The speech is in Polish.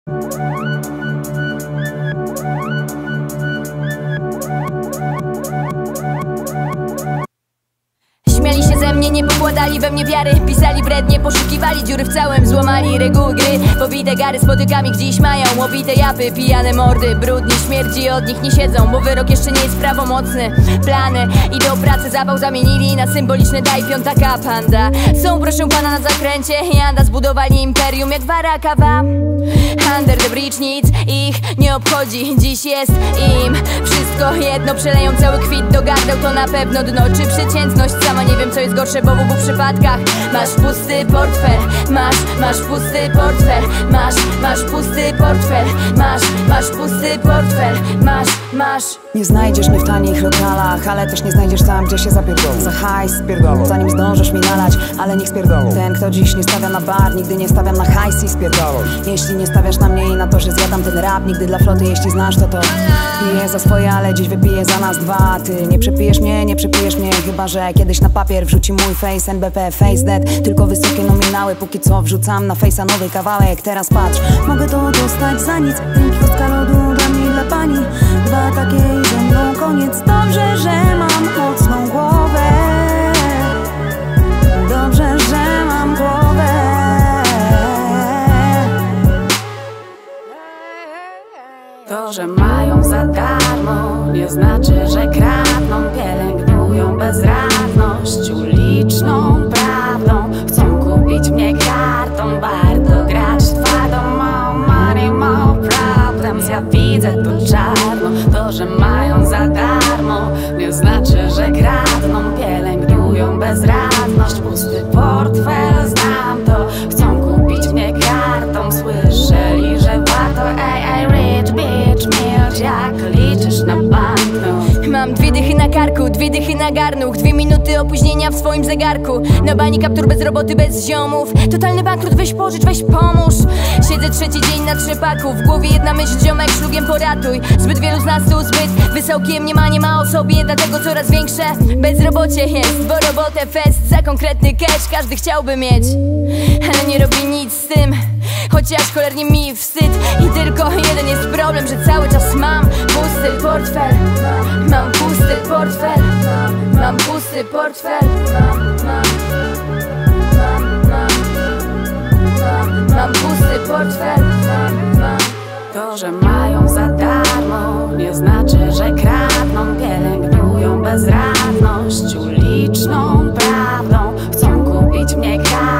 Śmiali się ze mnie, nie pokładali we mnie wiary. Pisali brednie, poszukiwali dziury w całym. Złamali reguły gry, pobite gary. Spotykam ich dziś, mają obite japy, pijane mordy. Brudni, śmierdzi od nich nie siedzą, bo wyrok jeszcze nie jest prawomocny. Plany i do pracy zawał zamienili na symboliczny daj piątaka panda. Są proszę pana na zakręcie Janda, zbudowali imperium jak Warakawa. Under the bridge, nic ich nie obchodzi. Dziś jest im wszystko jedno. Przeleją cały kwit do gardeł, to na pewno dno. Czy przeciętność? Sama nie wiem co jest gorsze, bo w obu przypadkach masz pusty portfel. Masz pusty portfel. Masz pusty portfel. Masz pusty portfel. Masz. Nie znajdziesz mnie w tanich lokalach, ale też nie znajdziesz tam, gdzie się zapierdolą. Za hajs spierdolą, zanim zdążysz mi nalać, ale niech spierdolą. Ten, kto dziś nie stawia na bar, nigdy nie stawiam na hajs i spierdolą. Jeśli nie stawiasz na mnie i na to, że zjadam ten rap, nigdy dla floty, jeśli znasz to piję za swoje, ale dziś wypiję za nas dwa. Ty nie przepijesz mnie, chyba że kiedyś na papier wrzuci mój face, NBP, face dead. Tylko wysokie nominały, póki co wrzucam na face'a nowy kawałek. Teraz patrz, mogę to dostać za nic. Dzięki kostka lodu dla mnie i dla pani. Dwa takie i ze mną koniec. Dobrze, że mam mocną głowę. Dobrze, że mam głowę. To, że mają za darmo, nie znaczy, że kradną. Pielęgnują bezradność uliczną prawdą. Chcą kupić mnie kartą, warto grać twardo. More money, more problems, ja widzę to czarno. To, że mają za darmo, nie znaczy, że kradną. Pielęgnują bezradność, pusty portfel, znam to. Chcą kupić mnie kartą, słyszeli, że warto. Ej, rich bitch, milcz, jak liczysz na banknot. Mam 2 dychy na karku, 2 dychy na garnuch, 2 minuty opóźnienia w swoim zegarku. Na bani kaptur bez roboty, bez ziomów. Totalny bankrut, weź pożycz, weź pomóż. Siedzę 3. dzień na trzepaku. W głowie jedna myśl, ziomek, szlugiem poratuj. Zbyt wielu z nas tu zbyt wysokie mniemanie ma o sobie, dlatego coraz większe bezrobocie jest. Bo robotę fest za konkretny cash każdy chciałby mieć, ale nie robi nic z tym, chociaż cholernie mi wstyd. I tylko jeden jest problem, że cały czas mam pusty portfel. Mam pusty portfel. Mam pusty portfel. Mam pusty portfel. To, że mają za darmo, nie znaczy, że kradną. Pielęgnują bezradność uliczną prawdą. Chcą kupić mnie kartą.